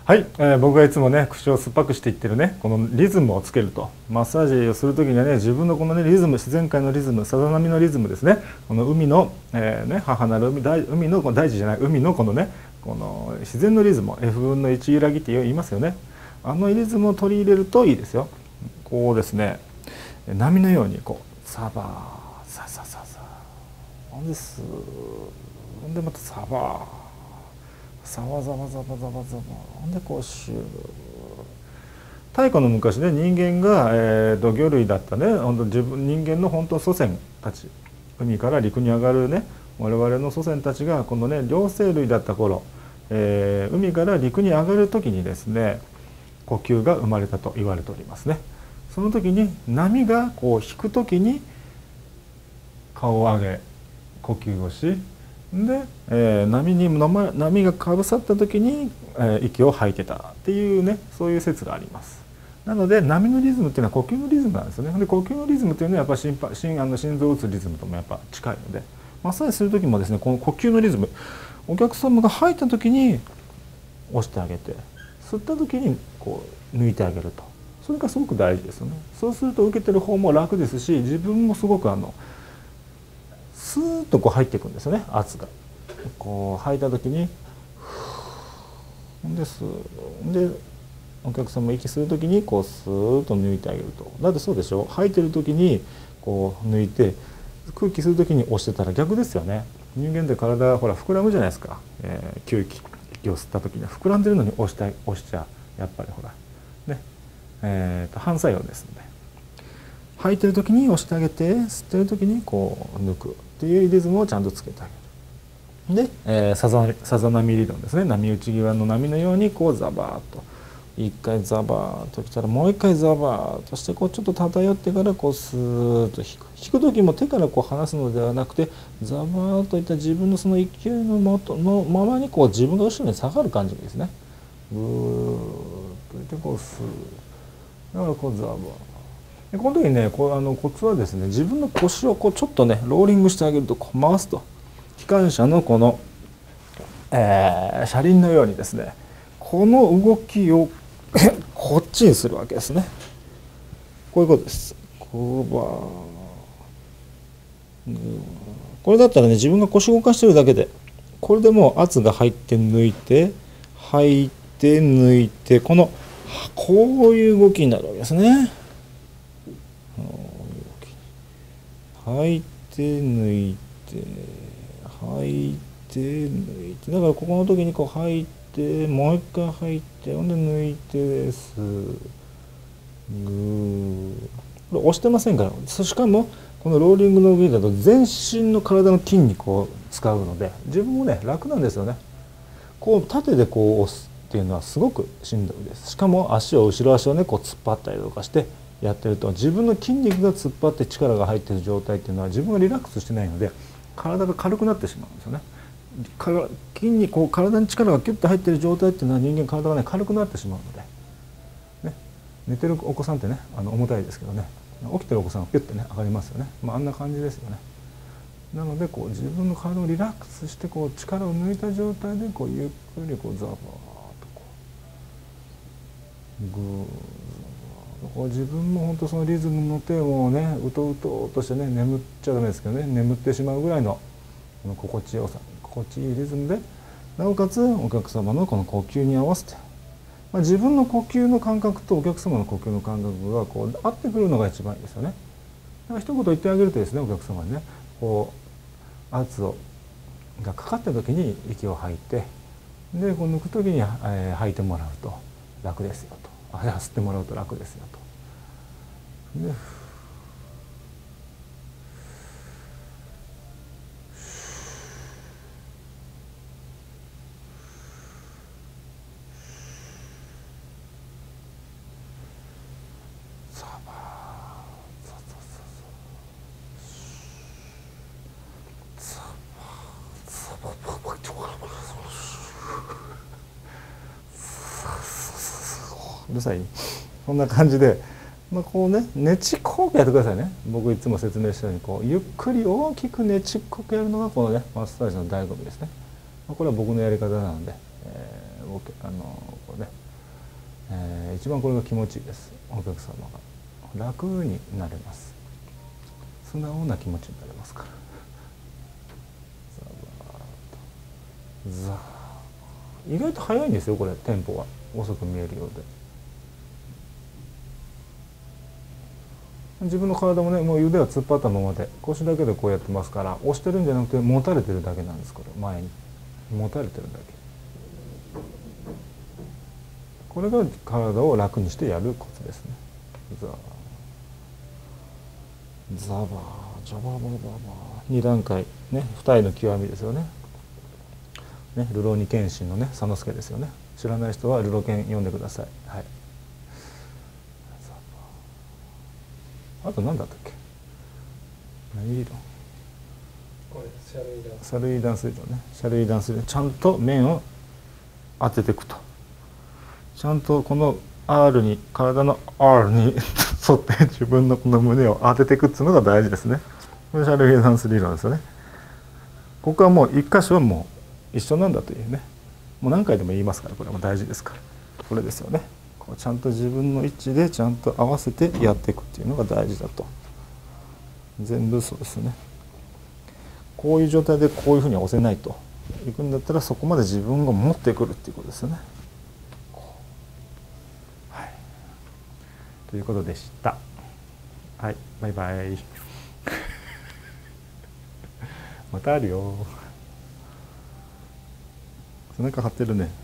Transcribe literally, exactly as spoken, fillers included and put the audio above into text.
はい、えー僕がいつもね口を酸っぱくしていってるねこのリズムをつけると、マッサージをする時にはね自分のこのねリズム、自然界のリズム、さざ波のリズムですね、この海の、えーね、母なる海、大海のこの大地じゃない海のこのねこの自然のリズム、 エフぶんのいち揺らぎって言いますよね。あのリズムを取り入れるといいですよ。こうですね、波のようにこうサバーササササほんですほんでまたサバーざわざわざわざわざわほんでこうシュー。太古の昔ね、人間が、えー、と魚類だったね、本当自分人間の本当祖先たち、海から陸に上がるね我々の祖先たちがこのね両生類だった頃、えー、海から陸に上がる時にですね呼吸が生まれたと言われておりますね。その時に波がこう引く時に顔を上げ呼吸をし、で、えー、波に波波がかぶさった時に、えー、息を吐いてたっていうね、そういう説があります。なので波のリズムっていうのは呼吸のリズムなんですよね。で呼吸のリズムっていうのはやっぱ心心あの心臓を打つリズムともやっぱ近いので、マッサージする時もですねこの呼吸のリズム、お客様が吐いた時に押してあげて、吸った時にこう抜いてあげると、それがすごく大事ですよね。そうすると受けてる方も楽ですし、自分もすごくあのスーッとこう入っていくんですよね、圧が。こう吐いた時にふーですでお客さんも息する時にこうスーッと抜いてあげると。だってそうでしょ、吐いてる時にこう抜いて空気する時に押してたら逆ですよね。人間って体ほら膨らむじゃないですか、えー、吸気息を吸った時には膨らんでるのに押した押しちゃやっぱりほらね、えー、と反作用ですので、吐いてる時に押してあげて、吸ってる時にこう抜くっていうリズムをちゃんとつけてあげる。で、えー、さざさざ波理論ですね。波打ち際の波のようにこうザバーッと一回ザバーッときたらもう一回ザバーッとしてこうちょっと漂ってからこうスーッと引く。引く時も手からこう離すのではなくて、ザバーッといった自分のその勢いのもとのままにこう自分が後ろに下がる感じですね。ぐーっといってこうスーッ、だからこうザバーッ。でこの時にねこうあのコツはですね、自分の腰をこうちょっとねローリングしてあげると、こう回すと機関車のこの、えー、車輪のようにですね、この動きをこっちにするわけですね。こういうことです。こうばーこれだったらね自分が腰を動かしてるだけで、これでもう圧が入って抜いて入って抜いて、このこういう動きになるわけですね。吐いて抜いて吐いて抜いて、だからここの時にこう吐いてもう一回吐いて、ほんで抜いてです。グー、これ押してませんから。しかもこのローリングの動きだと全身の体の筋肉を使うので自分もね楽なんですよね。こう縦でこう押すっていうのはすごくしんどいです。しかも足を後ろ足をねこう突っ張ったりとかしてやってると、自分の筋肉が突っ張って力が入っている状態っていうのは自分がリラックスしてないので体が軽くなってしまうんですよね。筋肉こう体に力がキュッと入っている状態っていうのは人間体がね軽くなってしまうので、ね、寝てるお子さんってねあの重たいですけどね、起きてるお子さんはピュッてね上がりますよね。まあ、あんな感じですよね。なのでこう自分の体をリラックスしてこう力を抜いた状態でこうゆっくりこうザバーッとこうグーこう自分も本当そのリズムの手をねうとうととしてね眠っちゃダメですけどね、眠ってしまうぐらいのこの心地よさ、心地いいリズムで、なおかつお客様のこの呼吸に合わせて、まあ、自分の呼吸の感覚とお客様の呼吸の感覚がこう合ってくるのが一番いいですよね。だから一言言ってあげるとですね、お客様にねこう圧をがかかった時に息を吐いて、でこう抜く時に、えー、吐いてもらうと楽ですよと、あ吸ってもらうと楽ですよと。でうるさい、こんな感じで、まあ、こうねねちっこくやってくださいね。僕いつも説明したようにこうゆっくり大きくねちっこくやるのがこのねマッサージの醍醐味ですね。これは僕のやり方なので、えー、 オケあのこれね、えー、一番これが気持ちいいです。お客様が楽になれます。素直な気持ちになれますから。ザーッと意外と早いんですよこれ、テンポが遅く見えるようで。自分の体もね、もう腕は突っ張ったままで腰だけでこうやってますから、押してるんじゃなくて持たれてるだけなんです。これ前に持たれてるだけ。これが体を楽にしてやるコツですね。ザーザバージャババババに段階ね、二重の極みですよね。ね、流浪に剣心のね佐之助ですよね。知らない人は流浪剣読んでください。はい。あと何だったっけ。何色？ これシャルイダンス。 シャルイダンス理論ね。シャルイダンス理論、ちゃんと面を当てていくと。ちゃんとこの R に、体の R に沿って自分のこの胸を当てていくっていうのが大事ですね。これシャルイダンス理論ですよね。ここはもう一箇所はもう一緒なんだというね。もう何回でも言いますから、これも大事ですから。これですよね。こうちゃんと自分の位置でちゃんと合わせてやっていくっていうのが大事だと。全部そうですね。こういう状態でこういうふうに押せないといくんだったら、そこまで自分が持ってくるっていうことですよね。はい、ということでした。はい、バイバイ。またあるよ。背中張ってるね。